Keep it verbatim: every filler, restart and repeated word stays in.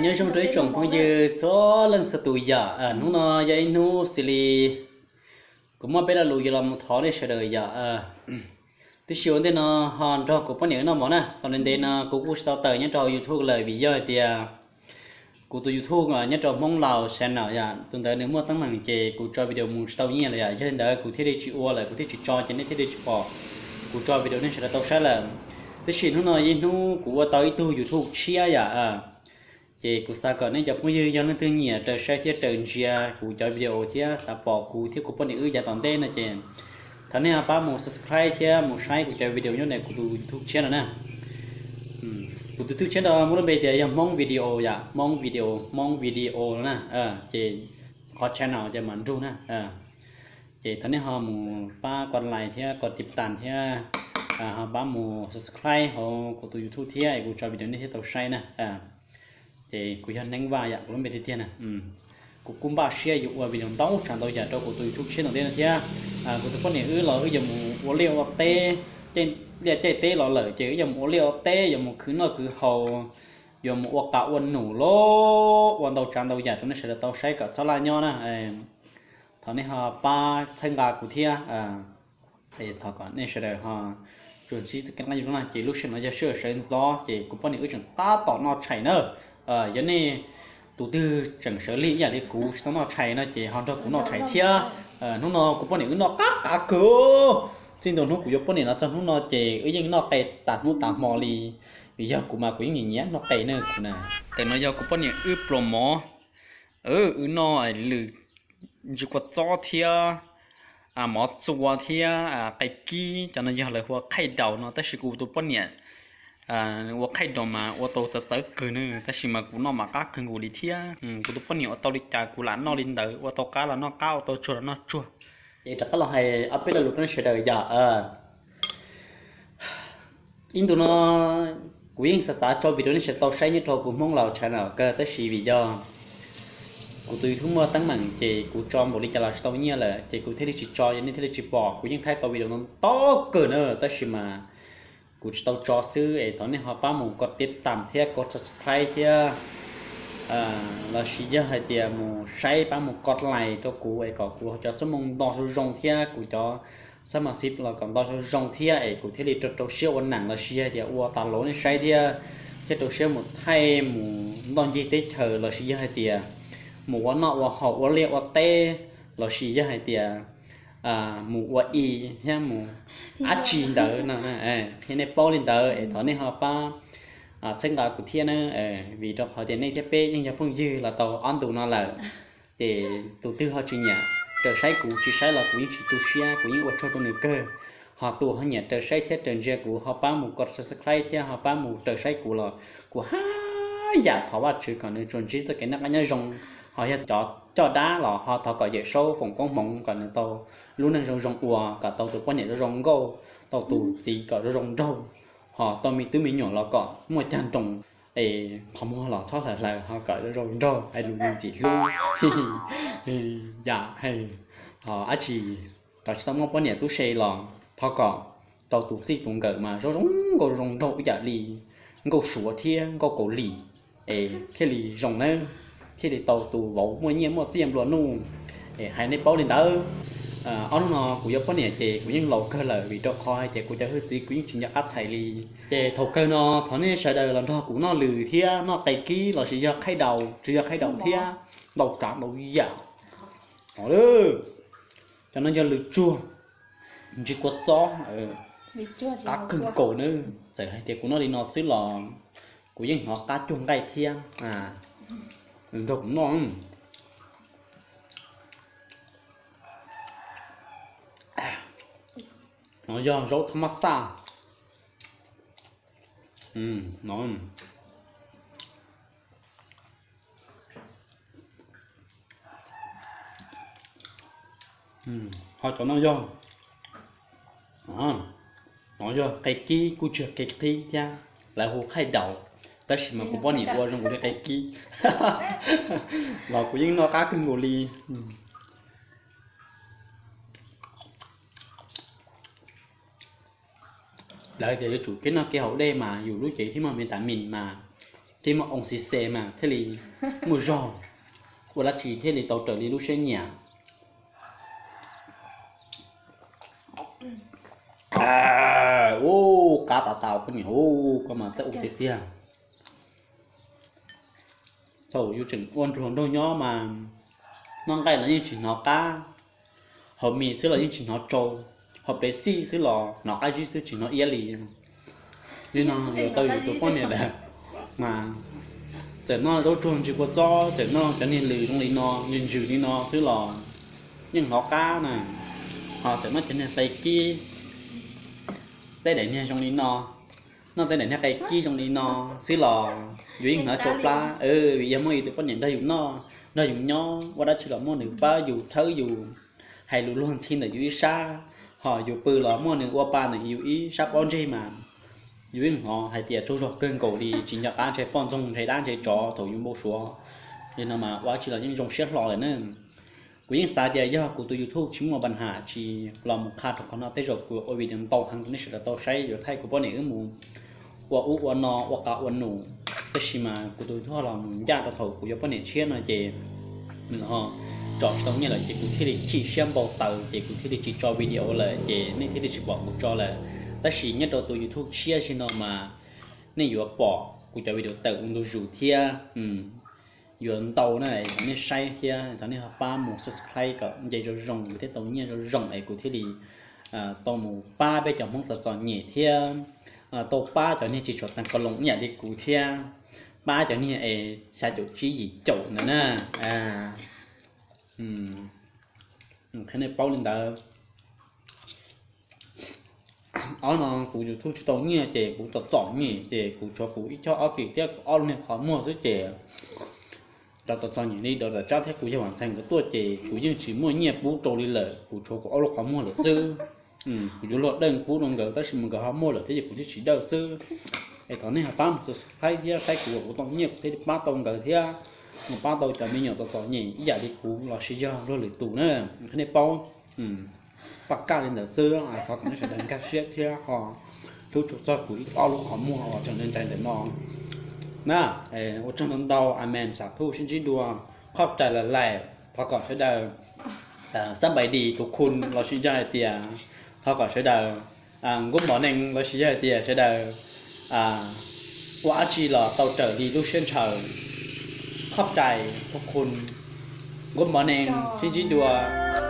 nhớ trong đấy trồng cũng như số lần sau tuổi giờ à nó nó vậy nó xử lý cũng mà bây giờ lùi giờ làm một thó để sửa đời giờ à tí xíu thế nó hòn cho cũng có những nó món nè còn lên đây nó cũng cũng start tới nhớ cho YouTube lời vì giờ thì cụ từ YouTube mà nhớ cho mong lào xem nào vậy tuần tới nếu mua tăng bằng chè cụ cho video muốn start như là vậy cho nên đó cụ thiết đi chịu lại cụ thiết chỉ cho cho nên thiết đi chịu bỏ cụ cho video nên sẽ là tao sẽ là tí xíu nó nói nó cụ tới tu YouTube chia vậy à chị cụ sa còn nên chụp mấy giờ nên tự nhiên trời sẽ thiết trời chia cụ cho video thì sẽ bỏ cụ thiết cụ phân định ư giá toàn tên là chị thằng này ba một subscribe thì một like cụ cho video như này cụ tu YouTube channel nè cụ tu YouTube channel muốn bây giờ mong video ya mong video mong video nè à chị có channel cho mình luôn nè à chị thằng này họ một ba còn lại thì còn tiếp tàn thì à họ ba một subscribe họ cụ tu YouTube thì cụ cho video này thì tao say nè à thì cụ hiện đánh vào dạ cũng biết thế này, cụ cũng ba share dụng vào video đóng chẳng tôi giờ cho cụ tôi thuốc trên đầu tiên là thế, à cụ tôi có những ứ là ứ dùng một liều tê trên để chạy tê lọ lở chỉ dùng một liều tê dùng một cứ nó cứ hầu dùng một tạo quần nổ lố quần đầu chẳng đầu giờ chúng nó sẽ là tàu say cả sáu la nhau nè, thằng này họ ba thanh gà cụ thia à thì thằng còn này sẽ là họ chuẩn chỉ cái này chúng là chỉ lúc nóจะเชื่อเซนซอchỉ cũng có những ứ chẳng ta tỏ nó chảy nữa ờ giống như tụ tư chẳng xử lý nhà đi cũ nó chảy nó chỉ hoàn cho cũng nó chảy thia ờ nó nó cũng có những nó cắt cả cơ xin đồ nó cũng có những nó trong nó chỉ ở những nó tệ tạt nó tạt mò li vì giờ cũng mà cũng nhìn nhé nó tệ nữa cũng nèแต่nó giờ cũng có những ư promo ừ ư nó lử chỉ có cho thia à mỏ chua thia à cái kia cho nên giờ là hoa khai đầu nó tới sự cụ tụ có những à 我开到嘛我都在走个呢但是嘛古那嘛家跟古里天嗯古都不鸟到里家古兰那里头我到家了那家我到做了那做 vậy chắc là hay áp là lúc nó sẽ đời giờ à in tụi nó quý anh xã cho video nó sẽ tao xây như cho cũng mong là channel cơ tới xí vì do của tôi thu mua tăng mạnh chỉ của cho một đi trả lại tao như là chỉ của thế thì chỉ cho nên thế thì chỉ bỏ của những thay tao video nó to cỡ nữa tới xí mà cụ tao cho sư ấy thằng này họ ba một có tiếp tạm theo có subscribe theo à là chỉ cho hai tiền một sai ba một cột lại cho cụ ấy có cụ cho số mong đo số rong theo cụ cho sao mà ship là còn đo số rong theo ấy cụ thế thì cho cho siêu ổn nặng là siêu thì ua ta lỗ này sai theo cho cho siêu một thay một đòn gì tết chờ là chỉ cho hai tiền một quán nọ quán họ quán liệu quán tê là chỉ cho hai tiền à mù qua y nha mù ác chi đỡ nè nè khi này bao lên đỡ ấy thằng này họ ba à sinh hoạt của thiên nữa vì trong họ tiền này tiếp bé nhưng nhà phong dư là tàu ăn tụ nó là để tụ tư họ chỉ nhà trở sai của chỉ sai là của những chỉ tụ xia của những vật cho tụ nữ cơ họ tụ họ nhà trở sai thiết trở ra của họ ba một cột subscribe theo họ ba một trở sai của là của ha giả thọ ba chữ còn nữa chuẩn chỉ cho cái nắp anh rong họ hiện cho cho đá là họ thọ có dễ sâu phòng con mộng còn tàu luôn đang rong rong ua cả tàu tụ quan niệm rong gâu tàu tụ gì cả rong râu họ tao mi tứ mi nhỏ là có một chân trồng để họ mua là cho là là họ cả rong râu hay luôn gì luôn dạ hay họ á chỉ cả tao mua quan niệm tú xe là thọ có tàu tụ gì tụng cỡ mà rong rong gâu rong râu bây giờ lì gâu sủa thiên gâu cổ lì ê cái lì rong nữa khi thì tàu tụ vỗ mua nhiễm một chiếc luôn nu để hai nơi bao lên đó à ông nó cũng có nè chị cũng những lầu cơ là vì cho coi chị cũng cho hơi gì cũng chỉ nhắc ắt chạy đi chị thầu cơ nó thằng này sợ đời làm cho cũng nó lười thia nó tay ký là chỉ cho khai đầu chỉ cho khai đầu thia đầu trắng đầu giả họ đó cho nó cho lười chua chỉ có gió cá cưng cổ nữa chạy hay thì cũng nó đi nó xứ lò cũng những họ cá chuông gai thia à đồ cũng ngon nó do rau thơm massage ừ ngon ừ họ cho nó do à nó do cái kia cú chưa cái kia nha lại hồ khai đầu ta chỉ mà cũng có nhiều qua trong một cái kia và cũng những nó cá cưng ngồi ly đấy thì chủ cái nó cái hậu đây mà dù lúc chị thì mà mình tại mình mà chỉ mà ông xì xe mà thế thì mua giò và là chỉ thế thì tàu trở đi lúc xe nhà à ô cá tàu tàu cái gì ô có mà sẽ ủ thịt tiền thầu yêu chừng ôn ruộng đâu nhỏ mà non cái là những chỉ nó cá họ mì xứ là những chỉ nó trâu họ bé xí xứ lò nó cái gì xứ chỉ nó ia lì nên nó giờ tôi tôi quan niệm là mà chỉ nó đâu chuồng chỉ có cho chỉ nó cho nên lì trong lì nó nhìn chữ đi nó xứ lò nhưng nó cá này họ chỉ nó chỉ nên tay kia tay để nha trong lì nó nó tay để nha tay kia trong lì nó xứ lò duy nó chốt lá ừ vì em mới tôi quan niệm đây dùng nó nó dùng nhỏ qua đó chỉ là mua nửa ba dùng sớ dùng hay luôn luôn xin là dưới xa họ dùng bự là mua nửa qua ba nửa dùng ý sắp on chơi mà dưới họ hay tiệt cho cho cơn cổ đi chỉ nhặt ăn chơi con trong thấy ăn chơi chó thổi dùng bô số nên là mà qua chỉ là những dòng xét lò nữa của những xã địa do của tôi YouTube chính mà bản hạ chỉ làm một khá thuộc nó tới rồi của ở video tàu hàng nó sẽ là tàu say rồi thay của bọn này cái mù qua u qua nọ qua cả qua nụ cái gì mà của tôi thôi làm gia tàu thầu của bọn này chia nó chỉ họ chọn giống như là chỉ cụ thể chỉ xem bộ tờ chỉ cụ thể chỉ cho video là chỉ nên thì chỉ bỏ một cho là ta chỉ nhất đầu tôi YouTube chia trên nó mà nên vừa bỏ cụ cho video tờ cũng được rủ thia um vừa tàu này nên say thia thằng này họ ba một subscribe cả vậy rồi rồng cụ thể tàu như rồi rồng này cụ thể thì tàu một ba bây giờ mong tờ chọn nhẹ thia tàu ba cho nên chỉ chọn tăng con lồng nhẹ đi cụ thia ba cho nên ấy sai chỗ chỉ gì chỗ nữa nè à ừm cái này bao lên đó ở nó cũng chịu thu chỉ tao nghe chị cũng tao chọn nghe chị cũng cho cũng ít cho ở kỳ tiếc ở này khó mua rất chị đó tao chọn những đi đó là cho thế cũng cho hoàn thành cái tuổi chị cũng nhưng chỉ mua nhẹ bút trâu đi lợi cũng cho cũng ở lúc khó mua là sư ừm cũng cho lọt đơn bút đồng gỡ tới mình có khó mua là thế thì cũng chỉ đầu sư cái thằng này hả bám thấy thế thấy của của tao nhẹ thế thì ba tông gỡ thế một ba tàu cho mình nhiều tàu tàu nhỉ giờ đi cú là sử dụng rồi lưỡi tủ nữa cái này bao um bạc ca lên đầu xưa à họ cũng sẽ đánh các xét theo họ chú chủ cho của ít bao lúc họ mua họ chẳng nên chạy để nó nè ở trong năm đầu amen sát thu xin xin đùa khócใจละลายพอก่อนใช้ดาวสบายดีทุกคนเราใช้ได้เตียพอก่อนใช้ดาวกุ้งหมอเน่งเราใช้ได้เตียใช้ดาวว่าจีหล่อเตาเจอดีลูกเช่นเชิงขอบใจทุกคนกุมมอร์นิ่งชินจิดัว